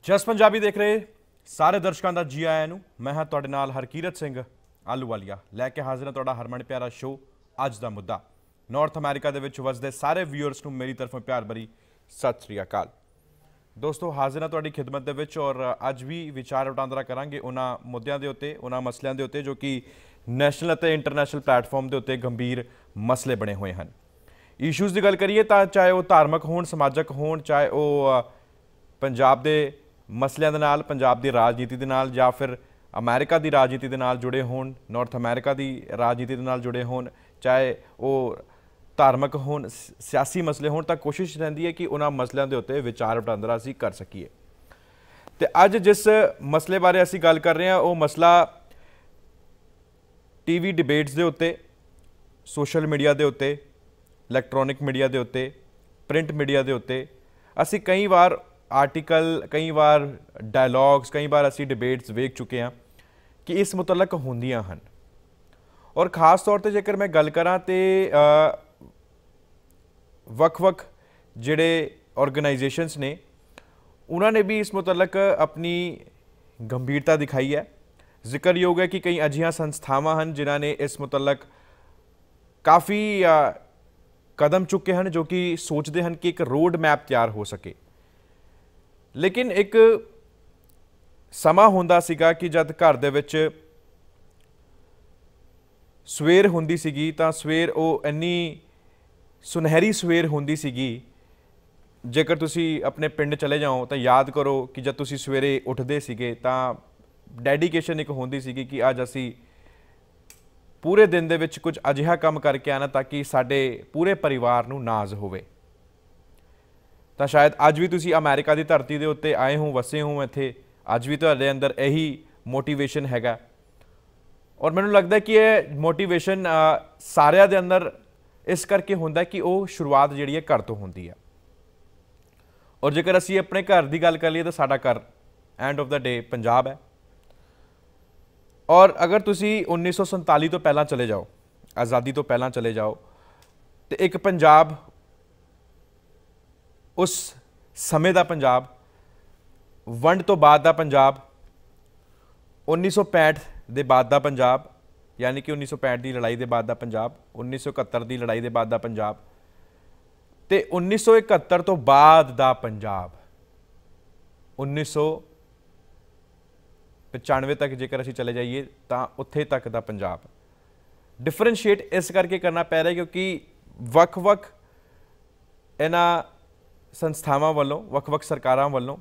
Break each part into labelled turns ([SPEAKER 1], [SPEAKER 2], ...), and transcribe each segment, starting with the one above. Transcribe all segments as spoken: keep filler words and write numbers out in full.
[SPEAKER 1] ਜਸ ਪੰਜਾਬੀ ਦੇਖ ਰਹੇ ਸਾਰੇ ਦਰਸ਼ਕਾਂ ਦਾ ਜੀ ਆਇਆਂ ਨੂੰ। ਮੈਂ ਹਾਂ ਤੁਹਾਡੇ ਨਾਲ ਹਰਕੀਰਤ ਸਿੰਘ ਆਲੂਵਾਲੀਆ ਲੈ ਕੇ ਹਾਜ਼ਰ ਹਾਂ ਤੁਹਾਡਾ ਹਰਮਨ ਪਿਆਰਾ ਸ਼ੋ ਅੱਜ ਦਾ ਮੁੱਦਾ। ਨਾਰਥ ਅਮਰੀਕਾ ਦੇ ਵਿੱਚ ਵਸਦੇ ਸਾਰੇ ਵਿਊਅਰਸ ਨੂੰ ਮੇਰੀ ਤਰਫੋਂ ਪਿਆਰ ਭਰੀ ਸਤਿ ਸ੍ਰੀ ਅਕਾਲ। ਦੋਸਤੋ ਹਾਜ਼ਰ ਹਾਂ ਤੁਹਾਡੀ ਖਿਦਮਤ ਦੇ ਵਿੱਚ ਔਰ ਅੱਜ ਵੀ ਵਿਚਾਰ ਵਟਾਂਦਰਾ ਕਰਾਂਗੇ ਉਹਨਾਂ ਮੁੱਦਿਆਂ ਦੇ ਉੱਤੇ, ਉਹਨਾਂ ਮਸਲਿਆਂ ਦੇ ਉੱਤੇ ਜੋ ਕਿ ਨੈਸ਼ਨਲ ਅਤੇ ਇੰਟਰਨੈਸ਼ਨਲ ਪਲੇਟਫਾਰਮ ਦੇ ਉੱਤੇ ਗੰਭੀਰ ਮਸਲੇ ਬਣੇ ਹੋਏ ਹਨ। ਇਸ਼ੂਜ਼ ਦੀ ਗੱਲ ਕਰੀਏ ਤਾਂ ਚਾਹੇ ਉਹ ਧਾਰਮਿਕ ਹੋਣ, ਸਮਾਜਿਕ ਹੋਣ, ਚਾਹੇ ਉਹ ਪੰਜਾਬ ਦੇ ਮਸਲਿਆਂ ਦੇ ਨਾਲ, ਪੰਜਾਬ ਦੀ ਰਾਜਨੀਤੀ ਦੇ ਨਾਲ, ਜਾਂ ਫਿਰ ਅਮਰੀਕਾ ਦੀ ਰਾਜਨੀਤੀ ਦੇ ਨਾਲ ਜੁੜੇ ਹੋਣ, ਨਾਰਥ ਅਮਰੀਕਾ ਦੀ ਰਾਜਨੀਤੀ ਦੇ ਨਾਲ ਜੁੜੇ ਹੋਣ, ਚਾਹੇ ਉਹ ਧਾਰਮਿਕ ਹੋਣ, ਸਿਆਸੀ ਮਸਲੇ ਹੋਣ, ਤਾਂ ਕੋਸ਼ਿਸ਼ ਰਹਿੰਦੀ ਹੈ ਕਿ ਉਹਨਾਂ ਮਸਲਿਆਂ ਦੇ ਉੱਤੇ ਵਿਚਾਰ ਵਟਾਂਦਰਾ ਅਸੀਂ ਕਰ ਸਕੀਏ। ਤੇ ਅੱਜ ਜਿਸ ਮਸਲੇ ਬਾਰੇ ਅਸੀਂ ਗੱਲ ਕਰ ਰਹੇ ਹਾਂ ਉਹ ਮਸਲਾ ਟੀਵੀ ਡਿਬੇਟਸ ਦੇ ਉੱਤੇ, ਸੋਸ਼ਲ ਮੀਡੀਆ ਦੇ ਉੱਤੇ, ਇਲੈਕਟ੍ਰੋਨਿਕ ਮੀਡੀਆ ਦੇ ਉੱਤੇ, ਪ੍ਰਿੰਟ ਮੀਡੀਆ ਦੇ ਉੱਤੇ ਅਸੀਂ ਕਈ ਵਾਰ ਆਰਟੀਕਲ, ਕਈ ਵਾਰ ਡਾਇਲੌਗਸ, ਕਈ ਵਾਰ ਅਸੀਂ ਡਿਬੇਟਸ ਵੇਖ ਚੁੱਕੇ ਹਾਂ ਕਿ ਇਸ ਮੁਤਲਕ ਹੁੰਦੀਆਂ ਹਨ। ਔਰ ਖਾਸ ਤੌਰ ਤੇ ਜੇਕਰ ਮੈਂ ਗੱਲ ਕਰਾਂ ਤੇ ਵੱਖ-ਵੱਖ ਜਿਹੜੇ ਆਰਗੇਨਾਈਜੇਸ਼ਨਸ ਨੇ ਉਹਨਾਂ ਨੇ ਵੀ ਇਸ ਮੁਤਲਕ ਆਪਣੀ ਗੰਭੀਰਤਾ ਦਿਖਾਈ ਹੈ। ਜ਼ਿਕਰਯੋਗ ਹੈ ਕਿ ਕਈ ਅਜਿਹੀਆਂ ਸੰਸਥਾਵਾਂ ਹਨ ਜਿਨ੍ਹਾਂ ਨੇ ਇਸ ਮੁਤਲਕ ਕਾਫੀ ਕਦਮ ਚੁੱਕੇ ਹਨ ਜੋ ਕਿ ਸੋਚਦੇ ਹਨ ਕਿ ਇੱਕ ਰੋਡ ਮੈਪ ਤਿਆਰ ਹੋ ਸਕੇ। ਲੇਕਿਨ ਇੱਕ ਸਮਾਂ ਹੁੰਦਾ ਸੀਗਾ ਕਿ ਜਦ ਘਰ ਦੇ ਵਿੱਚ ਸਵੇਰ ਹੁੰਦੀ ਸੀਗੀ ਤਾਂ ਸਵੇਰ ਉਹ ਇੰਨੀ ਸੁਨਹਿਰੀ ਸਵੇਰ ਹੁੰਦੀ ਸੀਗੀ। ਜੇਕਰ ਤੁਸੀਂ ਆਪਣੇ ਪਿੰਡ ਚਲੇ ਜਾਓ ਤਾਂ ਯਾਦ ਕਰੋ ਕਿ ਜਦ ਤੁਸੀਂ ਸਵੇਰੇ ਉੱਠਦੇ ਸੀਗੇ ਤਾਂ ਡੈਡੀਕੇਸ਼ਨ ਇੱਕ ਹੁੰਦੀ ਸੀਗੀ ਕਿ ਅੱਜ ਅਸੀਂ ਪੂਰੇ ਦਿਨ ਦੇ ਵਿੱਚ ਕੁਝ ਅਜਿਹਾ ਕੰਮ ਕਰਕੇ ਆਉਣਾ ਤਾਂ ਕਿ ਸਾਡੇ ਪੂਰੇ ਪਰਿਵਾਰ ਨੂੰ ਨਾਜ਼ ਹੋਵੇ। ਤਾਂ ਸ਼ਾਇਦ ਅੱਜ ਵੀ ਤੁਸੀਂ ਅਮਰੀਕਾ ਦੀ ਧਰਤੀ ਦੇ ਉੱਤੇ ਆਏ ਹੋ, ਵਸੇ ਹੋ ਇੱਥੇ, ਅੱਜ ਵੀ ਤੁਹਾਡੇ ਅੰਦਰ ਇਹੀ ਮੋਟੀਵੇਸ਼ਨ ਹੈਗਾ। ਔਰ ਮੈਨੂੰ ਲੱਗਦਾ ਕਿ ਇਹ ਮੋਟੀਵੇਸ਼ਨ ਸਾਰਿਆਂ ਦੇ ਅੰਦਰ ਇਸ ਕਰਕੇ ਹੁੰਦਾ ਕਿ ਉਹ ਸ਼ੁਰੂਆਤ ਜਿਹੜੀ ਹੈ ਘਰ ਤੋਂ ਹੁੰਦੀ ਹੈ। ਔਰ ਜੇਕਰ ਅਸੀਂ ਆਪਣੇ ਘਰ ਦੀ ਗੱਲ ਕਰ ਲਈਏ ਤਾਂ ਸਾਡਾ ਘਰ end of the day Punjab ਹੈ। ਔਰ ਅਗਰ ਤੁਸੀਂ ਉੱਨੀ ਸੌ ਸੰਤਾਲੀ ਤੋਂ ਪਹਿਲਾਂ ਚਲੇ ਜਾਓ, ਆਜ਼ਾਦੀ ਤੋਂ ਪਹਿਲਾਂ ਚਲੇ ਜਾਓ, ਤੇ ਇੱਕ ਪੰਜਾਬ, ਉਸ ਸਮੇਂ ਦਾ ਪੰਜਾਬ, ਵੰਡ ਤੋਂ ਬਾਅਦ ਦਾ ਪੰਜਾਬ, ਉੱਨੀ ਸੌ ਪੈਂਹਠ ਦੇ ਬਾਅਦ ਦਾ ਪੰਜਾਬ, ਯਾਨੀ ਕਿ ਉੱਨੀ ਸੌ ਪੈਂਹਠ ਦੀ ਲੜਾਈ ਦੇ ਬਾਅਦ ਦਾ ਪੰਜਾਬ, ਉੱਨੀ ਸੌ ਇਕਹੱਤਰ ਦੀ ਲੜਾਈ ਦੇ ਬਾਅਦ ਦਾ ਪੰਜਾਬ, ਤੇ ਉੱਨੀ ਸੌ ਇਕਹੱਤਰ ਤੋਂ ਬਾਅਦ ਦਾ ਪੰਜਾਬ, ਉੱਨੀ ਸੌ ਪਚਾਨਵੇਂ ਤੱਕ ਜੇਕਰ ਅਸੀਂ ਚਲੇ ਜਾਈਏ ਤਾਂ ਉੱਥੇ ਤੱਕ ਦਾ ਪੰਜਾਬ। ਡਿਫਰੈਂਸ਼ੀਏਟ ਇਸ ਕਰਕੇ ਕਰਨਾ ਪੈ ਰਿਹਾ ਕਿਉਂਕਿ ਵੱਖ-ਵੱਖ ਇਹਨਾਂ ਸੰਸਥਾਵਾਂ ਵੱਲੋਂ, ਵੱਖ-ਵੱਖ ਸਰਕਾਰਾਂ ਵੱਲੋਂ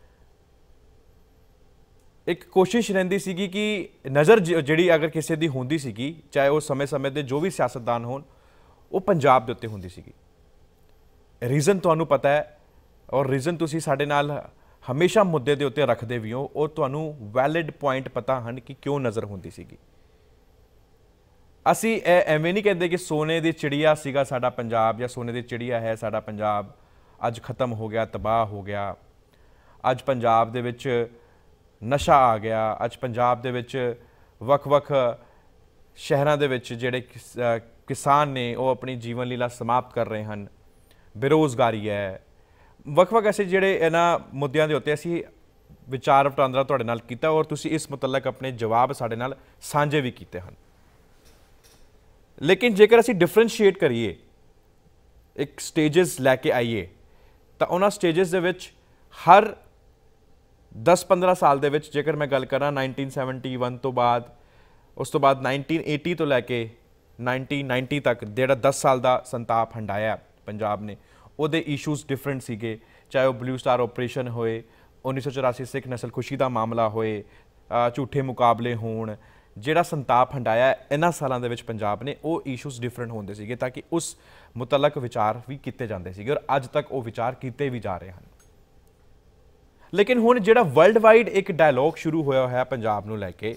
[SPEAKER 1] ਇੱਕ ਕੋਸ਼ਿਸ਼ ਰਹਿੰਦੀ ਸੀਗੀ ਕਿ ਨਜ਼ਰ ਜਿਹੜੀ ਅਗਰ ਕਿਸੇ ਦੀ ਹੁੰਦੀ ਸੀਗੀ, ਚਾਹੇ ਉਹ ਸਮੇਂ-ਸਮੇਂ ਦੇ ਜੋ ਵੀ ਸਿਆਸਤਦਾਨ ਹੋਣ, ਉਹ ਪੰਜਾਬ ਦੇ ਉੱਤੇ ਹੁੰਦੀ ਸੀਗੀ। ਰੀਜ਼ਨ ਤੁਹਾਨੂੰ ਪਤਾ ਹੈ ਔਰ ਰੀਜ਼ਨ ਤੁਸੀਂ ਸਾਡੇ ਨਾਲ ਹਮੇਸ਼ਾ ਮੁੱਦੇ ਦੇ ਉੱਤੇ ਰੱਖਦੇ ਵੀ ਹੋ, ਉਹ ਤੁਹਾਨੂੰ ਵੈਲਿਡ ਪੁਆਇੰਟ ਪਤਾ ਹਨ ਕਿ ਕਿਉਂ ਨਜ਼ਰ ਹੁੰਦੀ ਸੀਗੀ। ਅਸੀਂ ਇਹ ਐਵੇਂ ਨਹੀਂ ਕਹਿੰਦੇ ਕਿ ਸੋਨੇ ਦੀ ਚਿੜੀਆ ਸੀਗਾ ਸਾਡਾ ਪੰਜਾਬ ਜਾਂ ਸੋਨੇ ਦੀ ਚਿੜੀਆ ਹੈ ਸਾਡਾ ਪੰਜਾਬ, ਅੱਜ ਖਤਮ ਹੋ ਗਿਆ, ਤਬਾਹ ਹੋ ਗਿਆ, ਅੱਜ ਪੰਜਾਬ ਦੇ ਵਿੱਚ ਨਸ਼ਾ ਆ ਗਿਆ, ਅੱਜ ਪੰਜਾਬ ਦੇ ਵਿੱਚ ਵੱਖ-ਵੱਖ ਸ਼ਹਿਰਾਂ ਦੇ ਵਿੱਚ ਜਿਹੜੇ ਕਿਸਾਨ ਨੇ ਉਹ ਆਪਣੀ ਜੀਵਨ ਲੀਲਾ ਸਮਾਪਤ ਕਰ ਰਹੇ ਹਨ, ਬੇਰੁਜ਼ਗਾਰੀ ਹੈ, ਵੱਖ-ਵੱਖ ਐਸੇ ਜਿਹੜੇ ਇਹਨਾਂ ਮੁੱਦਿਆਂ ਦੇ ਉੱਤੇ ਅਸੀਂ ਵਿਚਾਰ ਵਟਾਂਦਰਾ ਤੁਹਾਡੇ ਨਾਲ ਕੀਤਾ ਔਰ ਤੁਸੀਂ ਇਸ ਮੁਤਲਕ ਆਪਣੇ ਜਵਾਬ ਸਾਡੇ ਨਾਲ ਸਾਂਝੇ ਵੀ ਕੀਤੇ ਹਨ। ਲੇਕਿਨ ਜੇਕਰ ਅਸੀਂ ਡਿਫਰੈਂਸ਼ੀਏਟ ਕਰੀਏ, ਇੱਕ ਸਟੇਜਸ ਲੈ ਕੇ ਆਈਏ, ਤਾਂ ਉਹਨਾਂ ਸਟੇਜਸ ਦੇ ਵਿੱਚ ਹਰ ਦਸ ਪੰਦਰਾਂ ਸਾਲ ਦੇ ਵਿੱਚ, ਜੇਕਰ ਮੈਂ ਗੱਲ ਕਰਾਂ ਨਾਈਨਟੀਨ ਸੈਵਨਟੀ ਵਨ ਤੋਂ ਬਾਅਦ, ਉਸ ਤੋਂ ਬਾਅਦ ਨਾਈਨਟੀਨ ਏਟੀ ਤੋਂ ਲੈ ਕੇ ਨਾਈਨਟੀਨ ਨਾਈਨਟੀ ਤੱਕ ਜਿਹੜਾ ਦਸ ਸਾਲ ਦਾ ਸੰਤਾਪ ਹੰਡਾਇਆ ਪੰਜਾਬ ਨੇ, ਉਹਦੇ ਇਸ਼ੂਜ਼ ਡਿਫਰੈਂਟ ਸੀਗੇ। ਚਾਹੇ ਉਹ ਬਲੂ ਸਟਾਰ ਆਪਰੇਸ਼ਨ ਹੋਏ, ਉੱਨੀ ਸੌ ਚੁਰਾਸੀ ਸਿੱਖ ਨਸਲਖੁਸ਼ੀ ਦਾ ਮਾਮਲਾ ਹੋਏ, ਝੂਠੇ ਮੁਕਾਬਲੇ ਹੋਣ, ਜਿਹੜਾ ਸੰਤਾਪ ਹੰਡਾਇਆ ਇਹਨਾਂ ਸਾਲਾਂ ਦੇ ਵਿੱਚ ਪੰਜਾਬ ਨੇ, ਉਹ ਇਸ਼ੂਜ਼ ਡਿਫਰੈਂਟ ਹੁੰਦੇ ਸੀਗੇ ਤਾਂ ਕਿ ਉਸ ਮੁਤਲਕ ਵਿਚਾਰ ਵੀ ਕੀਤੇ ਜਾਂਦੇ ਸੀਗੇ ਔਰ ਅੱਜ ਤੱਕ ਉਹ ਵਿਚਾਰ ਕੀਤੇ ਵੀ ਜਾ ਰਹੇ ਹਨ। ਲੇਕਿਨ ਹੁਣ ਜਿਹੜਾ ਵਰਲਡ ਵਾਈਡ ਇੱਕ ਡਾਇਲੌਗ ਸ਼ੁਰੂ ਹੋਇਆ ਹੋਇਆ ਪੰਜਾਬ ਨੂੰ ਲੈ ਕੇ,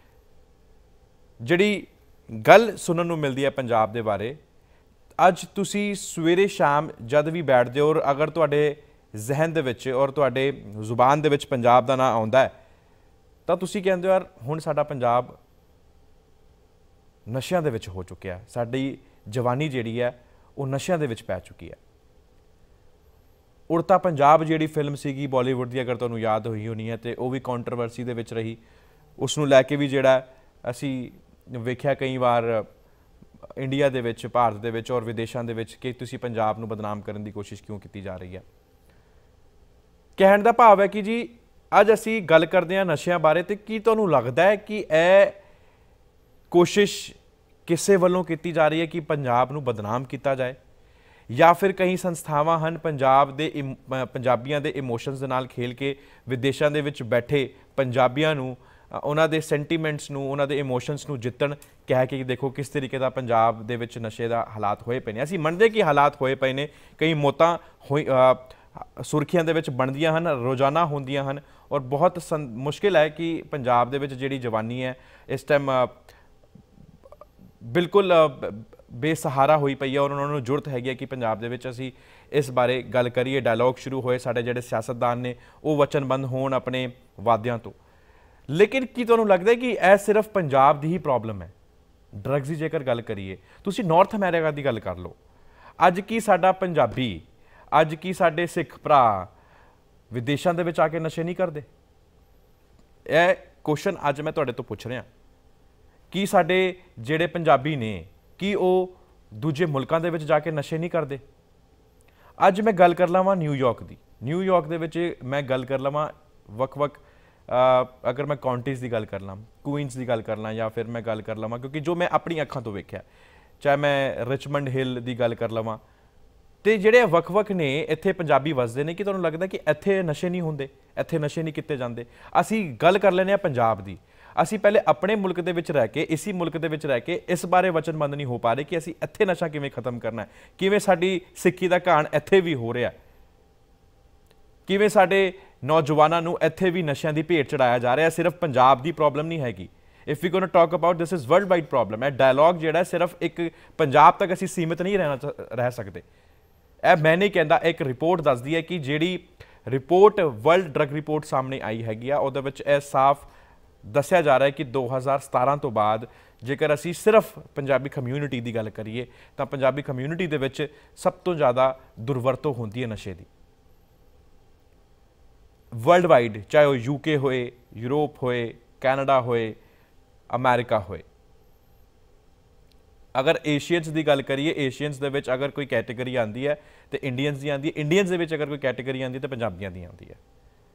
[SPEAKER 1] ਜਿਹੜੀ ਗੱਲ ਸੁਣਨ ਨੂੰ ਮਿਲਦੀ ਹੈ ਪੰਜਾਬ ਦੇ ਬਾਰੇ, ਅੱਜ ਤੁਸੀਂ ਸਵੇਰੇ ਸ਼ਾਮ ਜਦ ਵੀ ਬੈਠਦੇ ਹੋ ਔਰ ਅਗਰ ਤੁਹਾਡੇ ਜ਼ਿਹਨ ਦੇ ਵਿੱਚ ਔਰ ਤੁਹਾਡੇ ਜ਼ੁਬਾਨ ਦੇ ਵਿੱਚ ਪੰਜਾਬ ਦਾ ਨਾਂ ਆਉਂਦਾ ਹੈ ਤਾਂ ਤੁਸੀਂ ਕਹਿੰਦੇ ਹੋ ਯਾਰ ਹੁਣ ਸਾਡਾ ਪੰਜਾਬ ਨਸ਼ਿਆਂ ਦੇ ਵਿੱਚ ਹੋ ਚੁੱਕਿਆ, ਸਾਡੀ ਜਵਾਨੀ ਜਿਹੜੀ ਹੈ ਉਹ ਨਸ਼ਿਆਂ ਦੇ ਵਿੱਚ ਪੈ ਚੁੱਕੀ ਹੈ। उड़ता पंजाब जिहड़ी फिल्म सीगी बॉलीवुड की, अगर तुहानूं याद होई होनी है, तो वह भी कॉन्ट्रोवर्सी दे विच रही। उसनूं लैके भी जिहड़ा असी वेख्या कई बार इंडिया दे विच, भारत दे विच और विदेशों दे विच कि तुसीं पंजाब नूं बदनाम करने की कोशिश क्यों की जा रही है। कहण दा भाव है कि जी अज असी गल करते हैं नशियां बारे, तो की तुहानूं लगदा है कि यह कोशिश किसे वल्लों की जा रही है कि पंजाब नूं बदनाम किया जाए, या फिर कई संस्थावां हन पंजाब दे पंजाबियों के इमोशनस दे नाल खेल के विदेशों के विच बैठे पंजाबियों नूं उन्हां दे सेंटीमेंट्स नूं, उन्हां दे इमोशनस नूं जितण कह के देखो किस तरीके का पंजाब दे विच नशे का हालात होए पे ने। असीं मंनदे कि हालात होए पे ने, कई मौतां होई सुर्खियां दे विच बनदियां हन, रोज़ाना होंदियां हन, और बहुत मुश्किल है कि पंजाब दे विच जिहड़ी जवानी है इस टाइम बिल्कुल बेसहारा हुई पई है, और उन्होंने जरूरत हैगी कि पंजाब दे विच असीं इस बारे गल करिए। डायलॉग शुरू होए, साडे जिहड़े सियासतदान ने वो वचनबंद होण अपने वादियां तो। लेकिन की तुहानूं लगदा है कि यह सिर्फ पंजाब की ही प्रॉब्लम है? ड्रग्स की जेकर गल करिए, तुसीं नॉर्थ अमेरिका की गल कर लो। अज की साडा पंजाबी, अज की साडे सिख भरा विदेशों के आके नशे नहीं करते? यह क्वेश्चन अज मैं तुहाडे तो पुछ रहा कि साडे जिहड़े पंजाबी ने कि वो दूजे मुल्कों के विच जाके नशे नहीं करते? अज मैं गल कर लवां न्यूयॉर्क की। न्यूयॉर्क दे विच मैं गल कर लवां वक वक अगर मैं काउंटीज़ की गल कर ला, क्वींस की गल कर ला, या फिर मैं गल कर लवां क्योंकि जो मैं अपनी अखां तो वेख्या, चाहे मैं रिचमंड हिल की गल कर लवां, तो जिहड़े वख वख ने इत्थे पंजाबी वसदे ने, कि तुहानूं लगदा कि इत्थे नशे नहीं होंदे, इत्थे नशे नहीं किए जाते? असीं गल कर लैंदे आ पंजाब की। असीं पहले अपने मुल्क दे विच रह के, इसी मुल्क दे विच रह के इस बारे वचनबंद नहीं हो पा रहे कि असीं इत्थे नशा किवें खत्म करना है, किवें साडी सिक्खी दा घाण इत्थे भी हो रहा है, किवें साडे नौजवानों नूं इत्थे भी नशियां दी भेट चढ़ाया जा रहा है। सिर्फ पंजाब की प्रॉब्लम नहीं हैगी। If you gonna talk about this is world wide problem है। डायलॉग जिहड़ा सिर्फ एक पंजाब तक असीं सीमित नहीं रहना रह सकते। यह मैं नहीं कहता, एक रिपोर्ट दसदी है कि जिहड़ी रिपोर्ट वर्ल्ड ड्रग रिपोर्ट सामने आई हैगी आ, उहदे विच यह साफ दस्सिया जा रहा है कि दो हज़ार सतारह तो बाद जेकर असीं सिर्फ पंजाबी कम्यूनिटी की गल करिए तो पंजाबी कम्यूनिटी दे विच सब तो ज़्यादा दुर्वरतो होंदी है नशे की। वर्ल्ड वाइड, चाहे वह यूके होए, यूरोप होए, कैनेडा होए, अमेरिका होए। अगर एशियंस की गल करिए, एशियंस दे विच अगर कोई कैटेगरी आती है तो इंडियंस की आती है, इंडियंस दे विच अगर कोई कैटेगरी आती है तो पंजाबियों की आती है।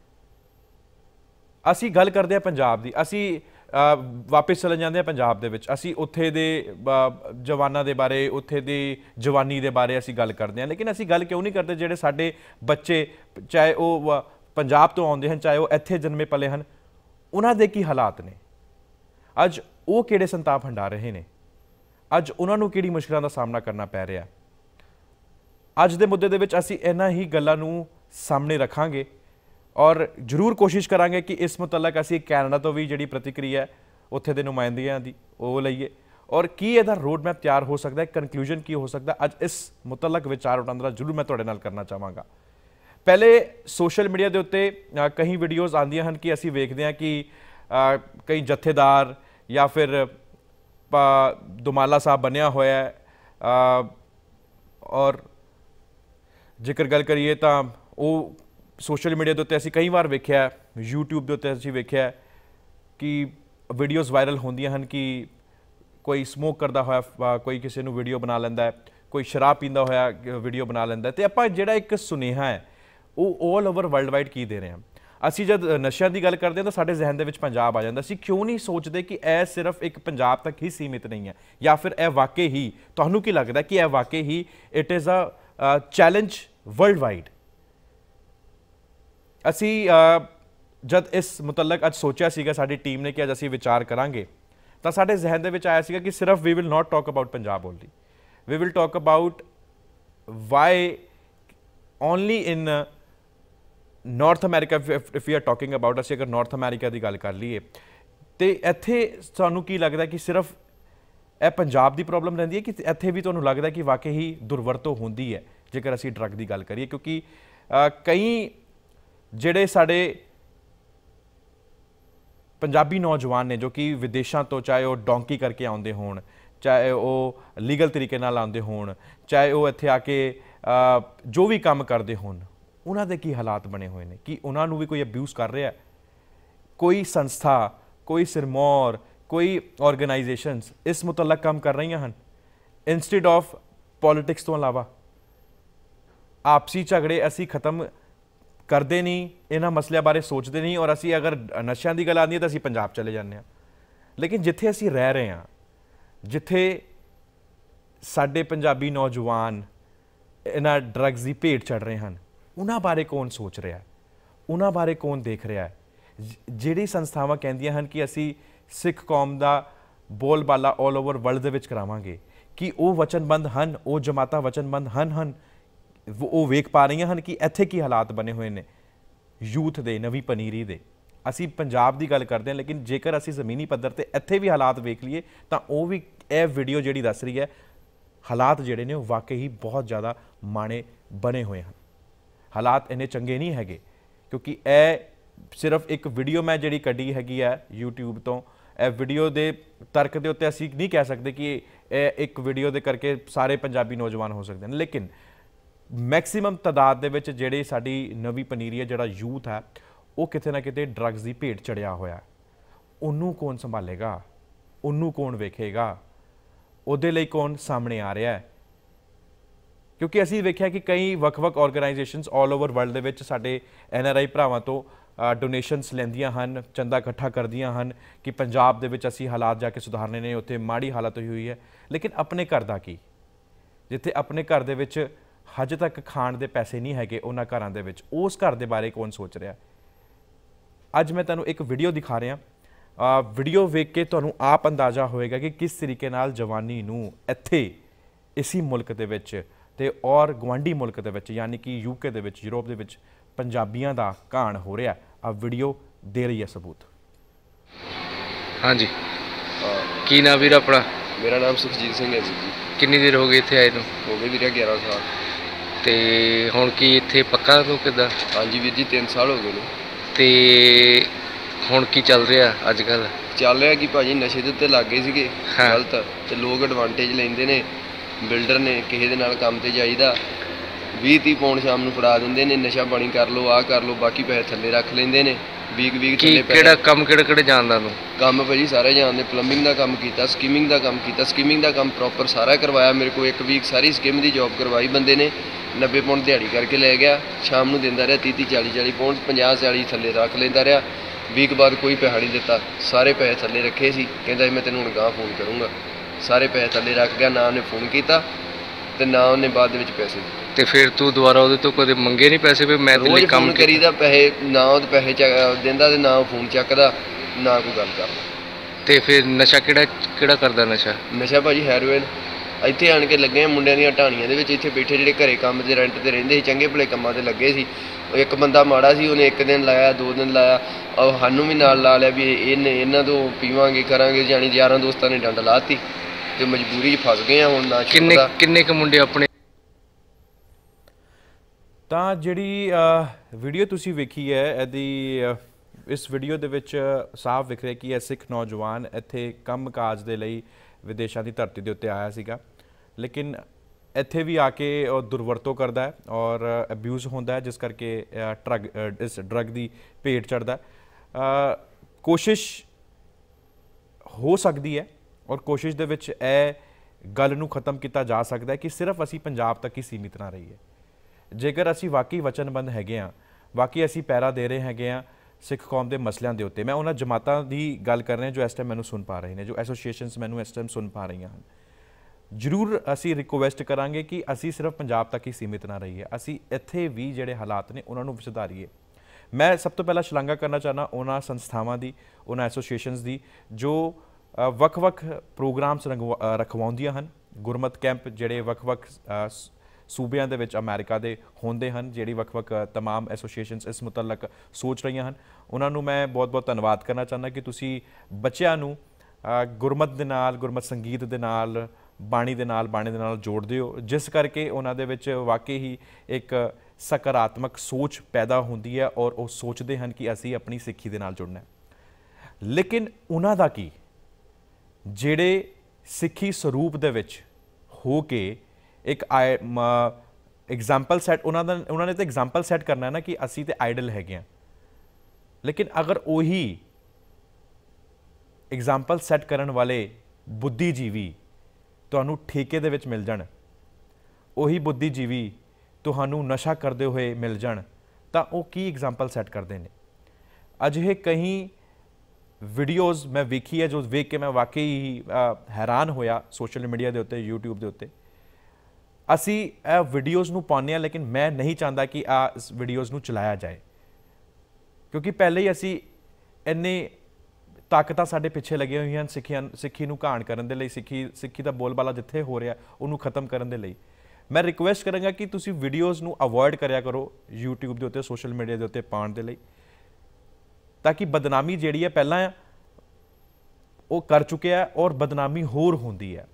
[SPEAKER 1] असी गल करते हैं पंजाब की, असी वापस चले जाते हैं पंजाब दे विच, असी उत्थे दे जवानों के बारे, उत्थे दी जवानी के बारे असी गल करते हैं। लेकिन असी गल क्यों नहीं करते जिहड़े साडे बच्चे, चाहे वो पंजाब तो आउंदे हन, चाहे वो इत्थे जन्मे पले हन, उन्हां दे की हालात ने? अज वो किहड़े संताप हंडा रहे ने? अज उन्हां नूं किहड़ी मुश्किलों का सामना करना पै रहा? अज दे मुद्दे दे विच असी इन्हां ही गल्लां नूं सामने रखांगे और जरूर कोशिश करांगे कि इस मुतलक असी कैनेडा तो भी जिहड़ी प्रतिक्रिया है उत्थे दे नुमाइंदियां दी वो लईए, और की इहदा रोड मैप तैयार हो सकता है, कनक्लूजन की हो सकता है। अज इस मुतलक विचार वटांदरा जरूर मैं तुहाडे नाल करना चाहांगा। पहले सोशल मीडिया के उत्ते कई वीडियोज़ आंदियां हन कि असी वेखदे हां कि आ, कई जत्थेदार या फिर दुमाला साहब बनया होया है, आ, और जेकर गल करिए तो वो सोशल मीडिया के उत्ते असी कई बार वेख्या, यूट्यूब के उत्ते असी वेख्या कि वीडियोज़ वायरल होंदियां हन कि कोई स्मोक करता होया कोई किसी नूं वीडियो बना लैंदा है, कोई शराब पींदा होया वीडियो बना लैंदा है। तो आपां जिहड़ा एक सुनेहा है वो ऑल ओवर वर्ल्ड वाइड की दे रहे हैं। असी जब नशियां की गल करते हैं तो साडे जहन दे विच पंजाब आ जाता। असी क्यों नहीं सोचते कि यह सिर्फ एक पंजाब तक ही सीमित नहीं है, या फिर यह वाकई ही, तुहानूं की लगता है कि यह वाकई ही it is a challenge world wide? असी जब इस मुतलक अज सोचा सीगा साडी टीम ने कि अज असी विचार करांगे तो साडे जहन दे विच आया सीगा कि सिर्फ we will not talk about Punjab only, we will talk about why only in North America. If you are talking about, असीं अगर नॉर्थ अमेरिका की गल कर लीए तो इत्थे सानूं की लगता कि सिर्फ यह पंजाब की प्रॉब्लम रहिंदी है, कि इत्थे भी तुहानूं लगदा कि वाकई ही दुर्वरतो होंदी है जेकर असीं ड्रग की गल करिए? क्योंकि आ, कई जिहड़े साडे पंजाबी नौजवान ने जो कि विदेशों तो, चाहे वो डोंकी करके आउंदे होण, चाहे वो लीगल तरीके नाल आउंदे होण, चाहे वो इत्थे आके आ, जो भी काम करते होण, ਉਹਨਾਂ ਦੇ ਕੀ ਹਾਲਾਤ ਬਣੇ ਹੋਏ ਨੇ, ਕਿ ਉਹਨਾਂ ਨੂੰ ਵੀ ਕੋਈ ਅਬਿਊਜ਼ ਕਰ ਰਿਹਾ, ਕੋਈ ਸੰਸਥਾ, ਕੋਈ ਸਿਰਮੌਰ, ਕੋਈ ਆਰਗੇਨਾਈਜੇਸ਼ਨਸ ਇਸ ਮੁਤਲਕ ਕੰਮ ਕਰ ਰਹੀਆਂ ਹਨ ਇੰਸਟੈਡ ਆਫ ਪੋਲਿਟਿਕਸ ਤੋਂ ਇਲਾਵਾ। ਆਪਸੀ ਝਗੜੇ ਅਸੀਂ ਖਤਮ ਕਰਦੇ ਨਹੀਂ, ਇਹਨਾਂ ਮਸਲਿਆਂ ਬਾਰੇ ਸੋਚਦੇ ਨਹੀਂ, ਔਰ ਅਸੀਂ ਅਗਰ ਨਸ਼ਿਆਂ ਦੀ ਗੱਲ ਆਉਂਦੀ ਹੈ ਤਾਂ ਅਸੀਂ ਪੰਜਾਬ ਚਲੇ ਜਾਂਦੇ ਹਾਂ। ਲੇਕਿਨ ਜਿੱਥੇ ਅਸੀਂ ਰਹਿ ਰਹੇ ਹਾਂ, ਜਿੱਥੇ ਸਾਡੇ ਪੰਜਾਬੀ ਨੌਜਵਾਨ ਇਹਨਾਂ ਡਰੱਗਸ ਦੀ ਭੇਟ ਚੜ੍ਹ ਰਹੇ ਹਨ, ਉਹਨਾਂ ਬਾਰੇ ਕੌਣ ਸੋਚ ਰਿਹਾ, ਉਹਨਾਂ ਬਾਰੇ ਕੌਣ ਦੇਖ ਰਿਹਾ ਹੈ? ਜਿਹੜੀ ਸੰਸਥਾਵਾਂ ਕਹਿੰਦੀਆਂ ਹਨ ਕਿ ਅਸੀਂ ਸਿੱਖ ਕੌਮ ਦਾ ਬੋਲਬਾਲਾ ਆਲ ਓਵਰ ਵਰਲਡ ਦੇ ਵਿੱਚ ਕਰਾਵਾਂਗੇ, ਕਿ ਉਹ ਵਚਨਬੰਦ ਹਨ, ਉਹ ਜਮਾਤਾਂ ਵਚਨਬੰਦ ਹਨ ਹਨ ਉਹ ਵੇਖ ਪਾ ਰਹੀਆਂ ਹਨ ਕਿ ਇੱਥੇ ਕੀ ਹਾਲਾਤ ਬਣੇ ਹੋਏ ਨੇ ਯੂਥ ਦੇ, ਨਵੀਂ ਪਨੀਰੀ ਦੇ। ਅਸੀਂ ਪੰਜਾਬ ਦੀ ਗੱਲ ਕਰਦੇ ਹਾਂ, ਲੇਕਿਨ ਜੇਕਰ ਅਸੀਂ ਜ਼ਮੀਨੀ ਪੱਧਰ ਤੇ ਇੱਥੇ ਵੀ ਹਾਲਾਤ ਵੇਖ ਲਈਏ ਤਾਂ ਉਹ ਵੀ ਇਹ ਵੀਡੀਓ ਜਿਹੜੀ ਦੱਸ ਰਹੀ ਹੈ ਹਾਲਾਤ ਜਿਹੜੇ ਨੇ ਉਹ ਵਾਕਈ ਹੀ ਬਹੁਤ ਜ਼ਿਆਦਾ ਮਾੜੇ ਬਣੇ ਹੋਏ ਹਨ। ਹਾਲਾਤ ਇੰਨੇ ਚੰਗੇ ਨਹੀਂ ਹੈਗੇ, ਕਿਉਂਕਿ ਇਹ ਸਿਰਫ ਇੱਕ ਵੀਡੀਓ ਮੈਂ ਜਿਹੜੀ ਕੱਢੀ ਹੈਗੀ ਹੈ YouTube ਤੋਂ, ਇਹ ਵੀਡੀਓ ਦੇ ਤਰਕ ਦੇ ਉੱਤੇ ਅਸੀਂ ਨਹੀਂ ਕਹਿ ਸਕਦੇ ਕਿ ਇਹ ਇੱਕ ਵੀਡੀਓ ਦੇ ਕਰਕੇ ਸਾਰੇ ਪੰਜਾਬੀ ਨੌਜਵਾਨ ਹੋ ਸਕਦੇ ਨੇ, ਲੇਕਿਨ ਮੈਕਸੀਮਮ ਤਾਦਾਦ ਦੇ ਵਿੱਚ ਜਿਹੜੀ ਸਾਡੀ ਨਵੀਂ ਪਨੀਰੀ ਹੈ, ਜਿਹੜਾ ਯੂਥ ਹੈ, ਉਹ ਕਿਤੇ ਨਾ ਕਿਤੇ ਡਰੱਗਸ ਦੀ ਭੇਟ ਚੜਿਆ ਹੋਇਆ। ਉਹਨੂੰ ਕੌਣ ਸੰਭਾਲੇਗਾ, ਉਹਨੂੰ ਕੌਣ ਵੇਖੇਗਾ, ਉਹਦੇ ਲਈ ਕੌਣ ਸਾਹਮਣੇ ਆ ਰਿਹਾ ਹੈ? ਕਿਉਂਕਿ ਅਸੀਂ ਵੇਖਿਆ ਕਿ ਕਈ ਵੱਖ-ਵੱਖ ਆਰਗੇਨਾਈਜੇਸ਼ਨਸ ਆਲ ਓਵਰ ਵਰਲਡ ਦੇ ਵਿੱਚ ਸਾਡੇ ਐਨ ਆਰ ਆਈ ਭਰਾਵਾਂ ਤੋਂ ਡੋਨੇਸ਼ਨਸ ਲੈਂਦੀਆਂ ਹਨ, ਚੰਦਾ ਇਕੱਠਾ ਕਰਦੀਆਂ ਹਨ ਕਿ ਪੰਜਾਬ ਦੇ ਵਿੱਚ ਅਸੀਂ ਹਾਲਾਤ ਜਾ ਕੇ ਸੁਧਾਰਨੇ ਨੇ, ਉੱਥੇ ਮਾੜੀ ਹਾਲਤ ਹੋਈ ਹੋਈ ਹੈ। ਲੇਕਿਨ ਆਪਣੇ ਘਰ ਦਾ ਕੀ, ਜਿੱਥੇ ਆਪਣੇ ਘਰ ਦੇ ਵਿੱਚ ਹਜੇ ਤੱਕ ਖਾਣ ਦੇ ਪੈਸੇ ਨਹੀਂ ਹੈਗੇ ਉਹਨਾਂ ਘਰਾਂ ਦੇ ਵਿੱਚ, ਉਸ ਘਰ ਦੇ ਬਾਰੇ ਕੌਣ ਸੋਚ ਰਿਹਾ? ਅੱਜ ਮੈਂ ਤੁਹਾਨੂੰ ਇੱਕ ਵੀਡੀਓ ਦਿਖਾ ਰਿਹਾ, ਵੀਡੀਓ ਵੇਖ ਕੇ ਤੁਹਾਨੂੰ ਆਪ ਅੰਦਾਜ਼ਾ ਹੋਏਗਾ ਕਿ ਕਿਸ ਤਰੀਕੇ ਨਾਲ ਜਵਾਨੀ ਨੂੰ ਇੱਥੇ ਇਸੀ ਮੁਲਕ ਦੇ ਵਿੱਚ ਤੇ ਔਰ ਗਵਾਂਢੀ ਮੁਲਕ ਦੇ ਵਿੱਚ, ਯਾਨੀ ਕਿ ਯੂਕੇ ਦੇ ਵਿੱਚ, ਯੂਰਪ ਦੇ ਵਿੱਚ ਪੰਜਾਬੀਆਂ ਦਾ ਘਾਣ ਹੋ ਰਿਹਾ। ਆ ਵੀਡੀਓ ਦੇ ਰਹੀ ਹੈ ਸਬੂਤ।
[SPEAKER 2] ਹਾਂਜੀ, ਕੀ ਨਾਮ ਵੀਰ ਆਪਣਾ?
[SPEAKER 3] ਮੇਰਾ ਨਾਮ ਸੁਖਜੀਤ ਸਿੰਘ ਹੈ ਜੀ।
[SPEAKER 2] ਕਿੰਨੀ ਦੇਰ ਹੋ ਗਈ ਇੱਥੇ ਆਏ ਨੂੰ?
[SPEAKER 3] ਹੋ ਗਏ ਵੀਰੇ ਗਿਆਰਾਂ ਸਾਲ।
[SPEAKER 2] ਤੇ ਹੁਣ ਕੀ ਇੱਥੇ ਪੱਕਾ ਤੋਂ ਕਿੱਦਾਂ?
[SPEAKER 3] ਹਾਂਜੀ ਵੀਰ ਜੀ, ਤਿੰਨ ਸਾਲ ਹੋ ਗਏ ਨੇ।
[SPEAKER 2] ਤੇ ਹੁਣ ਕੀ ਚੱਲ ਰਿਹਾ ਅੱਜ ਕੱਲ੍ਹ?
[SPEAKER 3] ਚੱਲ ਰਿਹਾ ਕਿ ਭਾਜੀ ਨਸ਼ੇ ਦੇ ਉੱਤੇ ਲੱਗ ਗਏ ਸੀਗੇ ਗਲਤ, ਤੇ ਲੋਕ ਐਡਵਾਂਟੇਜ ਲੈਂਦੇ ਨੇ। ਬਿਲਡਰ ਨੇ ਕਿਸੇ ਦੇ ਨਾਲ ਕੰਮ ਤੇ ਜਾਈਦਾ, ਵੀਹ ਤੀਹ ਪੌਂਡ ਸ਼ਾਮ ਨੂੰ ਫੜਾ ਦਿੰਦੇ ਨੇ, ਨਸ਼ਾ ਪਾਣੀ ਕਰ ਲਓ, ਆਹ ਕਰ ਲਓ, ਬਾਕੀ ਪੈਸੇ ਥੱਲੇ ਰੱਖ ਲੈਂਦੇ ਨੇ। ਵੀਕ ਵੀਕ ਥੱਲੇ ਪੈਸੇ।
[SPEAKER 2] ਕਿਹੜਾ ਕੰਮ ਕਿਹੜੇ ਕਿਹੜੇ ਜਾਣਦਾ ਤੂੰ?
[SPEAKER 3] ਕੰਮ ਭਾਜੀ ਸਾਰੇ ਜਾਣਦੇ। ਪਲੰਬਿੰਗ ਦਾ ਕੰਮ ਕੀਤਾ, ਸਕੀਮਿੰਗ ਦਾ ਕੰਮ ਕੀਤਾ। ਸਕੀਮਿੰਗ ਦਾ ਕੰਮ ਪ੍ਰੋਪਰ ਸਾਰਾ ਕਰਵਾਇਆ ਮੇਰੇ ਕੋਲ। ਇੱਕ ਵੀਕ ਸਾਰੀ ਸਕੀਮ ਦੀ ਜੋਬ ਕਰਵਾਈ ਬੰਦੇ ਨੇ। ਨੱਬੇ ਪੌਂਡ ਦਿਹਾੜੀ ਕਰਕੇ ਲੈ ਗਿਆ, ਸ਼ਾਮ ਨੂੰ ਦਿੰਦਾ ਰਿਹਾ ਤੀਹ ਤੀਹ ਚਾਲੀ ਚਾਲੀ ਪੌਂਡ, ਪੰਜਾਹ ਚਾਲੀ ਥੱਲੇ ਰੱਖ ਲੈਂਦਾ ਰਿਹਾ। ਵੀਕ ਬਾਅਦ ਕੋਈ ਪੈਸਾ ਨਹੀਂ ਦਿੱਤਾ, ਸਾਰੇ ਪੈਸੇ ਥੱਲੇ ਰੱਖੇ ਸੀ। ਕਹਿੰਦਾ ਮੈਂ ਤੈਨੂੰ ਹੁਣ ਗਾਂਹ ਫੋਨ ਕਰੂੰਗਾ। ਸਾਰੇ ਪੈਸੇ ਥੱਲੇ ਰੱਖ ਗਿਆ, ਨਾ ਉਹਨੇ ਫੋਨ ਕੀਤਾ ਤੇ ਨਾ ਉਹਨੇ ਬਾਅਦ ਦੇ ਵਿੱਚ ਪੈਸੇ ਦਿੱਤੇ।
[SPEAKER 2] ਤੇ ਫਿਰ ਤੂੰ ਦੁਬਾਰਾ ਉਹਦੇ ਤੋਂ ਕਦੇ ਮੰਗੇ ਨਹੀਂ ਪੈਸੇ? ਵੀ ਮੈਂ ਤੇਰੇ ਲਈ ਕੰਮ
[SPEAKER 3] ਕਰੀਦਾ, ਪੈਸੇ ਨਾ ਉਹ ਪੈਸੇ ਦਿੰਦਾ ਤੇ ਨਾ ਉਹ ਫੋਨ ਚੱਕਦਾ, ਨਾ ਕੋਈ ਗੱਲ ਕਰਦਾ।
[SPEAKER 2] ਤੇ ਫਿਰ ਨਸ਼ਾ ਕਿਹੜਾ ਕਿਹੜਾ ਕਰਦਾ? ਨਸ਼ਾ
[SPEAKER 3] ਨਸ਼ਾ ਭਾਜੀ ਹੈਰੋਇਨ। ਇੱਥੇ ਆਣ ਕੇ ਲੱਗੇ ਆ ਮੁੰਡਿਆਂ ਦੀਆਂ ਢਾਣੀਆਂ ਦੇ ਵਿੱਚ, ਇੱਥੇ ਬੈਠੇ ਜਿਹੜੇ ਘਰੇ ਕੰਮ ਤੇ ਰੈਂਟ ਤੇ ਰਹਿੰਦੇ ਸੀ, ਚੰਗੇ ਭਲੇ ਕੰਮਾਂ ਤੇ ਲੱਗੇ ਸੀ। ਇੱਕ ਬੰਦਾ ਮਾੜਾ ਸੀ, ਉਹਨੇ ਇੱਕ ਦਿਨ ਲਾਇਆ, ਦੋ ਦਿਨ ਲਾਇਆ, ਔਰ ਸਾਨੂੰ ਵੀ ਨਾਲ ਲਾ ਲਿਆ ਵੀ ਇਹਨੇ ਇਹਨਾਂ ਤੋਂ ਪੀਵਾਂਗੇ ਕਰਾਂਗੇ, ਜਾਣੀ ਯਾਰਾਂ ਦੋਸਤਾਂ ਨੇ ਡੰਡ ਲਾਤੀ ਤੇ ਮਜਬੂਰੀ 'ਚ ਫਸ ਗਏ ਆ ਹੁਣ। ਨਾ
[SPEAKER 2] ਕਿੰਨੇ ਕਿੰਨੇ ਕੁ ਮੁੰਡੇ ਆਪਣੇ?
[SPEAKER 1] ਤਾਂ ਜਿਹੜੀ ਵੀਡੀਓ ਤੁਸੀਂ ਵੇਖੀ ਹੈ, ਇਹਦੀ ਇਸ ਵੀਡੀਓ ਦੇ ਵਿੱਚ ਸਾਫ਼ ਵਿਖ ਰਿਹਾ ਕਿ ਇਹ ਸਿੱਖ ਨੌਜਵਾਨ ਇੱਥੇ ਕੰਮ ਕਾਜ ਦੇ ਲਈ ਵਿਦੇਸ਼ਾਂ ਦੀ ਧਰਤੀ ਦੇ ਉੱਤੇ ਆਇਆ ਸੀਗਾ, ਲੇਕਿਨ ਇੱਥੇ ਵੀ ਆ ਕੇ ਉਹ ਦੁਰਵਰਤੋਂ ਕਰਦਾ ਹੈ ਔਰ ਅਬਿਊਜ਼ ਹੁੰਦਾ ਹੈ, ਜਿਸ ਕਰਕੇ ਡਰੱਗ ਇਸ ਡਰੱਗ ਦੀ ਭੇਟ ਚੜ੍ਹਦਾ। ਕੋਸ਼ਿਸ਼ ਹੋ ਸਕਦੀ ਹੈ ਔਰ ਕੋਸ਼ਿਸ਼ ਦੇ ਵਿੱਚ ਇਹ ਗੱਲ ਨੂੰ ਖਤਮ ਕੀਤਾ ਜਾ ਸਕਦਾ ਹੈ ਕਿ ਸਿਰਫ ਅਸੀਂ ਪੰਜਾਬ ਤੱਕ ਹੀ ਸੀਮਿਤ ਨਾ ਰਹੀਏ। ਜੇਕਰ ਅਸੀਂ ਵਾਕਈ ਵਚਨਬੰਦ ਹੈਗੇ ਹਾਂ, ਵਾਕਈ ਅਸੀਂ ਪਹਿਰਾ ਦੇ ਰਹੇ ਹੈਗੇ ਹਾਂ ਸਿੱਖ ਕੌਮ ਦੇ ਮਸਲਿਆਂ ਦੇ ਉੱਤੇ। ਮੈਂ ਉਹਨਾਂ ਜਮਾਤਾਂ ਦੀ ਗੱਲ ਕਰ ਰਿਹਾ ਜੋ ਇਸ ਟਾਈਮ ਮੈਨੂੰ ਸੁਣ ਪਾ ਰਹੇ ਨੇ, ਜੋ ਐਸੋਸੀਏਸ਼ਨਸ ਮੈਨੂੰ ਇਸ ਟਾਈਮ ਸੁਣ ਪਾ ਰਹੀਆਂ ਹਨ। ਜ਼ਰੂਰ ਅਸੀਂ ਰਿਕੁਐਸਟ ਕਰਾਂਗੇ ਕਿ ਅਸੀਂ ਸਿਰਫ ਪੰਜਾਬ ਤੱਕ ਹੀ ਸੀਮਿਤ ਨਾ ਰਹੀਏ, ਅਸੀਂ ਇੱਥੇ ਵੀ ਜਿਹੜੇ ਹਾਲਾਤ ਨੇ ਉਹਨਾਂ ਨੂੰ ਵੀ ਸੁਧਾਰੀਏ। ਮੈਂ ਸਭ ਤੋਂ ਪਹਿਲਾਂ ਸ਼ਲਾਘਾ ਕਰਨਾ ਚਾਹੁੰਦਾ ਉਹਨਾਂ ਸੰਸਥਾਵਾਂ ਦੀ, ਉਹਨਾਂ ਐਸੋਸੀਏਸ਼ਨਸ ਦੀ ਜੋ ਵੱਖ-ਵੱਖ ਪ੍ਰੋਗਰਾਮਸ ਰਖਵਾਉਂਦੀਆਂ ਹਨ। ਗੁਰਮਤ ਕੈਂਪ ਜਿਹੜੇ ਵੱਖ-ਵੱਖ ਸੂਬਿਆਂ ਦੇ ਵਿੱਚ ਅਮਰੀਕਾ ਦੇ ਹੁੰਦੇ ਹਨ, ਜਿਹੜੀ ਵੱਖ-ਵੱਖ ਤਮਾਮ ਐਸੋਸੀਏਸ਼ਨਸ ਇਸ ਮੁਤਲਕ ਸੋਚ ਰਹੀਆਂ ਹਨ, ਉਹਨਾਂ ਨੂੰ ਮੈਂ ਬਹੁਤ-ਬਹੁਤ ਧੰਨਵਾਦ ਕਰਨਾ ਚਾਹੁੰਦਾ ਕਿ ਤੁਸੀਂ ਬੱਚਿਆਂ ਨੂੰ ਗੁਰਮਤ ਦੇ ਨਾਲ, ਗੁਰਮਤ ਸੰਗੀਤ ਦੇ ਨਾਲ, ਬਾਣੀ ਦੇ ਨਾਲ, ਬਾਣੀ ਦੇ ਨਾਲ ਜੋੜਦੇ ਹੋ, ਜਿਸ ਕਰਕੇ ਉਹਨਾਂ ਦੇ ਵਿੱਚ ਵਾਕਈ ਹੀ ਇੱਕ ਸਕਾਰਾਤਮਕ ਸੋਚ ਪੈਦਾ ਹੁੰਦੀ ਹੈ ਔਰ ਉਹ ਸੋਚਦੇ ਹਨ ਕਿ ਅਸੀਂ ਆਪਣੀ ਸਿੱਖੀ ਦੇ ਨਾਲ ਜੁੜਨਾ। ਲੇਕਿਨ ਉਹਨਾਂ ਦਾ ਕੀ, ਜਿਹੜੇ ਸਿੱਖੀ ਸਰੂਪ ਦੇ ਵਿੱਚ ਹੋ ਕੇ ਇੱਕ एग्जाम्पल सैट उन्होंने उन्होंने तो एग्जाम्पल सैट करना है ना कि असी तो आइडल है, लेकिन अगर उही एग्जाम्पल सैट करने वाले बुद्धिजीवी तुहानू ठेके दे विच मिल जाण, उही बुद्धिजीवी तुहानू नशा करते हुए मिल जाण, तां वो की एग्जाम्पल सैट करते हैं। अजिहे कई वीडियोज़ मैं वेखी है जो वेख के मैं वाकई ही हैरान होया सोशल मीडिया के उत्ते, यूट्यूब के उत्ते। असी ए वीडियोज़ नू पाउने आ, लेकिन मैं नहीं चाहता कि आ इस वीडियोज़ नू चलाया जाए, क्योंकि पहले ही असी इन्ने ताकतां साडे पिछे लगी हुई हैं सिੱਖੀਆਂ सिੱਖੀ नू घाण करन दे लई, सिੱਖੀ सिੱਖੀ दा बोलबाला जिथे हो रहा उन्होंने खत्म करन दे लई। मैं रिक्वेस्ट करांगा कि तुसी वीडियोज़ नू अवॉइड करया करो यूट्यूब के उत्ते, सोशल मीडिया के उत्ते पाउण दे लई, ताकि बदनामी जिहड़ी है पहलां वो कर चुके हैं और बदनामी होर होंदी है।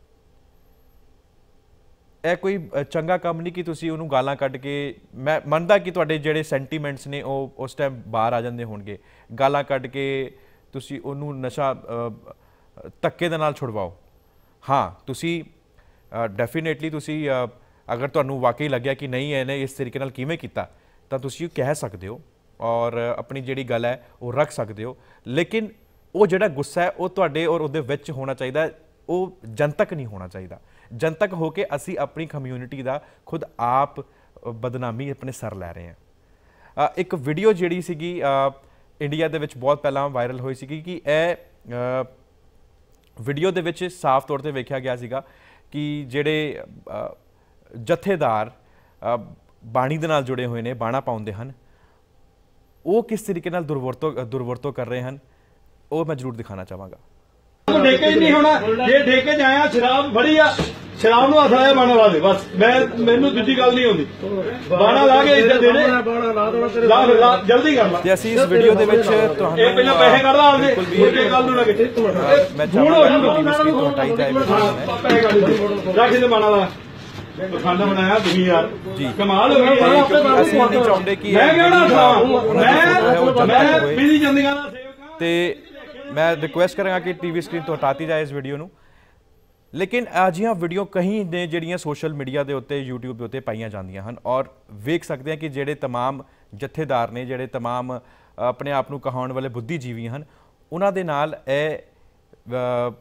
[SPEAKER 1] यह कोई चंगा काम नहीं कि तुसी उन्होंने गालां कढ के, मैं मनदा कि तुहाडे जिहड़े सेंटीमेंट्स ने वो उस टाइम बाहर आ जांदे होणगे, गालां कढ के तुसी उन्होंने नशा धक्के दे नाल छुड़वाओ। हाँ, तुसी डेफिनेटली तुसी अगर तुहानू वाकई लग्या कि नहीं इहने इस तरीके नाल किवें कीता तां तुसी कह सकदे हो और अपनी जिहड़ी गल है वो रख सकते हो, लेकिन वो जिहड़ा गुस्सा है वो तुहाडे और उहदे विच होना चाहिए, वो जनतक नहीं होना चाहिए। जनतक होके असी अपनी कम्यूनिटी का खुद आप बदनामी अपने सर लै रहे हैं। एक वीडियो जिहड़ी सीगी इंडिया दे विच बहुत पहला वायरल हुई सी कि यह वीडियो दे विच साफ तौर पर वेख्या गया सीगा कि जिहड़े जथेदार बाणी दे नाल जुड़े हुए ने, बाणा पाउंदे हन, वो किस तरीके नाल दुर्वरतों दुर्वरतों कर रहे हैं, वो मैं जरूर दिखाना चाहांगा।
[SPEAKER 4] ठेके ही नहीं होना, जे ठेके च आया शराब बड़ी आ, शराब नूं हथ लाया बाणा ला दे, बस मैं मैनूं दूजी गल नहीं होंदी, बाणा ला के इज्जत देने ला ला जल्दी कर ला।
[SPEAKER 1] ते असीं इस वीडियो दे विच तुहानूं
[SPEAKER 4] ਇਹ ਪਹਿਲਾਂ ਪੈਸੇ ਕੱਢ ਲਾ ਆਪਦੇ, ਦੂਜੇ ਗੱਲ ਨੂੰ ਲੱਗੇ
[SPEAKER 1] मैं चाहांगा कि टीवी स्क्रीन तो हटाई जाए वीडियो में।
[SPEAKER 4] ਪੈਸੇ ਕੱਢ ਰੱਖ ਦੇ ਬਾणा ला खाना बनाया तुम यार
[SPEAKER 1] जी
[SPEAKER 4] कमाल हो गई।
[SPEAKER 1] क्योंकि असीं नहीं चाहुंदे कि
[SPEAKER 4] मैं कहना था
[SPEAKER 1] मैं
[SPEAKER 4] मैं बिजी जंदियां दा सेवक
[SPEAKER 1] ते मैं रिक्वेस्ट करांगा कि टीवी स्क्रीन तो हटाती जाए इस वीडियो नूं। लेकिन अजिहियां वीडियो कहीं ने जिहड़ियां सोशल मीडिया के उत्ते, यूट्यूब के उत्ते पाईयां जांदियां हन और वेख सकते हैं कि जिहड़े तमाम जथेदार ने, जिहड़े तमाम अपने आप नूं कहाउण वाले बुद्धिजीवी हन, उन्हां दे नाल इह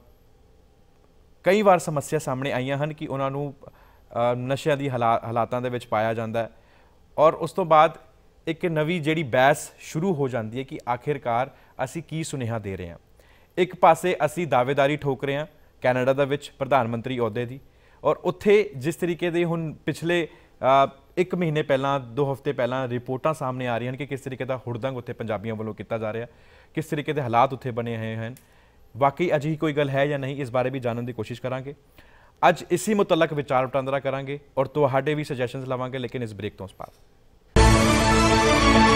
[SPEAKER 1] कई बार समस्या सामने आईयां हन कि उन्हां नूं नशिਆਂ ਦੀ ਹਾਲਾ ਹਾਲਾਤਾਂ ਦੇ ਵਿੱਚ ਪਾਇਆ ਜਾਂਦਾ ਹੈ और उस तो बाद एक नवी ਜਿਹੜੀ ਬਹਿਸ ਸ਼ੁਰੂ ਹੋ ਜਾਂਦੀ ਹੈ कि आखिरकार ਅਸੀਂ ਕੀ ਸੁਨੇਹਾ ਦੇ ਰਹੇ ਹਾਂ। एक पासे ਅਸੀਂ दावेदारी ठोक रहे हैं कैनेडा ਦੇ ਵਿੱਚ प्रधान मंत्री अहुदे ਦੀ, और ਉੱਥੇ जिस तरीके ਦੇ ਹੁਣ पिछले एक महीने पहला, दो हफ्ते पहला रिपोर्टां सामने आ रही हैं कि किस तरीके का हुड़दंग उत्थे पंजाबियों वालों किया जा रहा, किस तरीके के हालात उत्थे बने हुए हैं। वाकई अजिही कोई गल है या नहीं, इस बारे भी जानने की कोशिश करांगे। अज इसी मुतलक विचार वटांदरा करांगे और तुहाडे भी सजैशनस लवांगे, लेकिन इस ब्रेक तो उस पार